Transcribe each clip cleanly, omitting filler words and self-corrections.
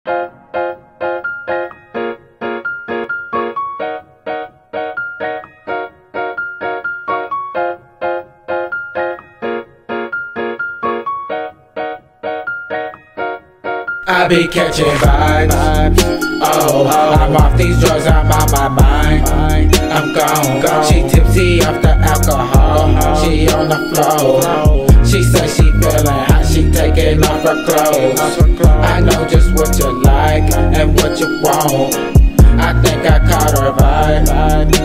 I be catching vibes. Oh, I'm off these drugs, I'm out my mind. I'm gone. She tipsy off the alcohol. She on the floor. She says she feeling hot, she taking off her clothes. I know just what you like and what you want. I think I caught her vibe.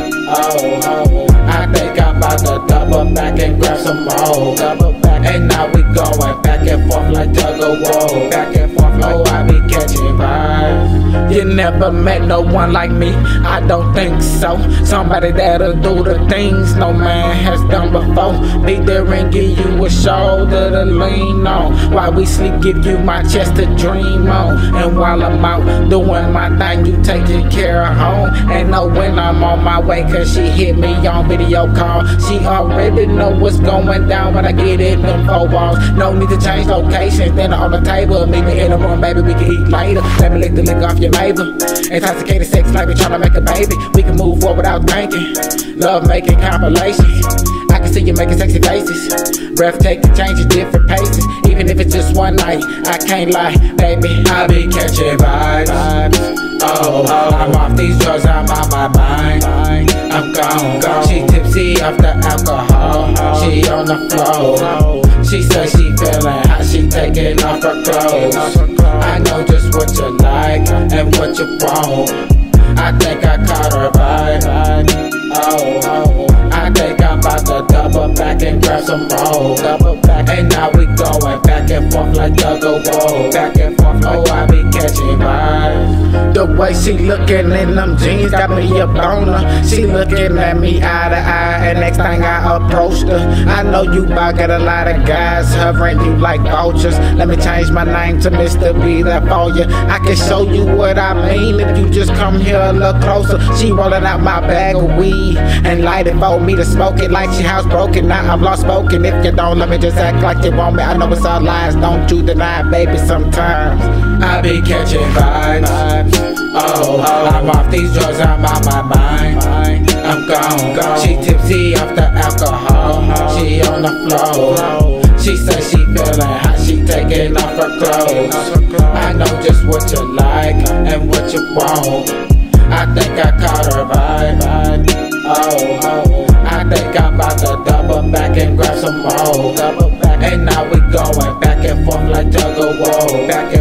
Oh, I think I'm about to double back and grab some more. And now we going back and forth like tug of war. Back and forth like I be catching vibes. You never met no one like me, I don't think so. Somebody that'll do the things no man has done before. Be there and give you a shoulder to lean on. While we sleep, give you my chest to dream on. And while I'm out doing my thing, you taking care of home. And know when I'm on my way, cause she hit me on video call. She already know what's going down when I get in them 4 walls. No need to change locations, dinner on the table. Meet me in the room, baby, we can eat later. Let me lick the lick off your neighbor. Intoxicated sex like we tryna make a baby. We can move forward without thinking. Love making compilations. I can see you making sexy faces. Breathtaking changes, different paces. Even if it's just one night, I can't lie, baby, I be catching vibes. Oh, I'm off these drugs, I'm out my mind. I'm gone. She tipsy off the alcohol. She on the floor. She says she feeling hot, she taking off her clothes. I know just what you like and what you want. I think I caught her vibe. Oh, I think I'm about to double back and grab some more. And now we going back and forth like tug of war. Back and forth, oh, I be catching vibes. The way she looking in them jeans got me up on her. She looking at me eye to eye, and next thing I approached her. I know you about got a lot of guys hovering you like vultures. Let me change my name to Mr. B, that for you. I can show you what I mean if you just come here a little closer. She rolling out my bag of weed and light it for me to smoke it like she housebroken. Now I'm lost spoken. If you don't let me just act like you want me. I know it's all lies, don't you deny, baby, sometimes I be catching vibes. Oh, I'm off these drugs, I'm out my mind. I'm gone. She tipsy off the alcohol. She on the floor. She says she feeling hot, she taking off her clothes. I know just what you like and what you want. I think I caught her vibe. Oh, I think I'm about to double back and grab some more. And now we going back and forth like tug of war.